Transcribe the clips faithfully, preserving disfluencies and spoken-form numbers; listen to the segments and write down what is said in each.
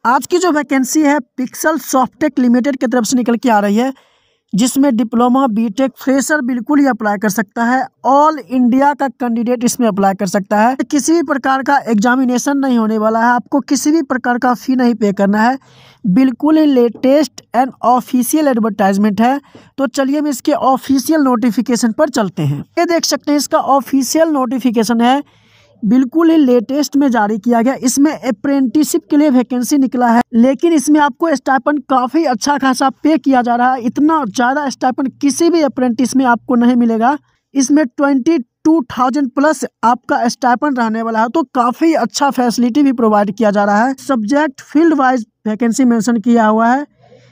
आज की जो वैकेंसी है पिक्सल सॉफ्टटेक लिमिटेड की तरफ से निकल के आ रही है, जिसमें डिप्लोमा बीटेक फ्रेशर बिल्कुल ही अप्लाई कर सकता है। ऑल इंडिया का कैंडिडेट इसमें अप्लाई कर सकता है। किसी भी प्रकार का एग्जामिनेशन नहीं होने वाला है, आपको किसी भी प्रकार का फ़ी नहीं पे करना है। बिल्कुल ही लेटेस्ट एंड ऑफिशियल एडवर्टाइजमेंट है। तो चलिए हम इसके ऑफिशियल नोटिफिकेशन पर चलते हैं। ये देख सकते हैं इसका ऑफिशियल नोटिफिकेशन है, बिल्कुल ही लेटेस्ट में जारी किया गया। इसमें अप्रेंटिसशिप के लिए वैकेंसी निकला है, लेकिन इसमें आपको स्टाइपेंड काफ़ी अच्छा खासा पे किया जा रहा है। इतना ज़्यादा स्टाइपेंड किसी भी अप्रेंटिस में आपको नहीं मिलेगा। इसमें ट्वेंटी टू थाउजेंड प्लस आपका स्टाइपेंड रहने वाला है, तो काफ़ी अच्छा फैसिलिटी भी प्रोवाइड किया जा रहा है। Subject field wise vacancy mention किया हुआ है।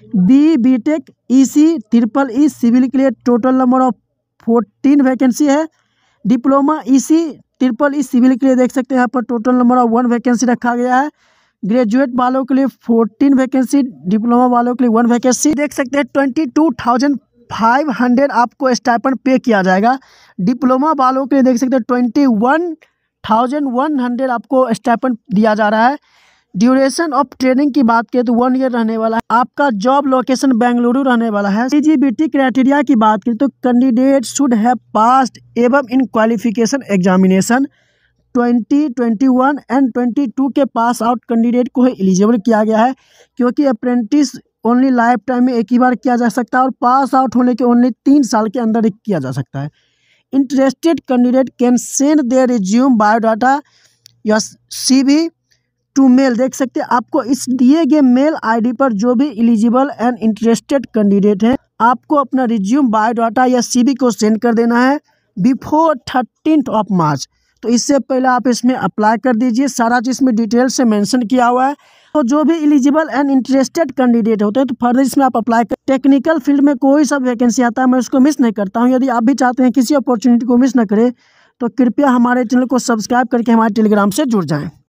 B B tech E C triple E civil के लिए total number of fourteen vacancy है। Diploma E C triple E civil के लिए देख सकते हैं यहाँ पर total number of one vacancy रखा गया है। ग्रेजुएट वालों के लिए फोर्टीन वैकेंसी, डिप्लोमा वालों के लिए वन वैकेंसी। देख सकते हैं twenty two thousand five hundred आपको स्टाइपेंड पे किया जाएगा। डिप्लोमा वालों के लिए देख सकते हैं twenty one thousand one hundred आपको स्टाइपेंड दिया जा रहा है। ड्यूरेशन ऑफ ट्रेनिंग की बात करें तो वन ईयर रहने वाला है। आपका जॉब लोकेशन बेंगलुरु रहने वाला है। एलिजिबिलिटी क्राइटेरिया की बात करें तो कैंडिडेट शुड हैव पास्ड एवं in qualification examination twenty twenty one and twenty two के पास आउट कैंडिडेट को एलिजिबल किया गया है, क्योंकि अप्रेंटिस ओनली लाइफ टाइम में एक ही बार किया जा सकता है और पास आउट होने के ओनली तीन साल के अंदर ही किया जा सकता है। Interested candidate can send their resume biodata या सी वी टू मेल। देख सकते हैं आपको इस दिए गए मेल आईडी पर जो भी एलिजिबल एंड इंटरेस्टेड कैंडिडेट है, आपको अपना रिज्यूम बायोडाटा या सीवी को सेंड कर देना है बिफोर थर्टीन्थ ऑफ मार्च। तो इससे पहले आप इसमें अप्लाई कर दीजिए। सारा चीज़ में डिटेल से मेंशन किया हुआ है। तो जो भी एलिजिबल एंड इंटरेस्टेड कैंडिडेट होते हैं तो फर्दर इसमें आप अप्लाई कर। टेक्निकल फील्ड में कोई सा वैकेंसी आता है मैं उसको मिस नहीं करता हूँ। यदि आप भी चाहते हैं किसी अपॉर्चुनिटी को मिस न करें तो कृपया हमारे चैनल को सब्सक्राइब करके हमारे टेलीग्राम से जुड़ जाएँ।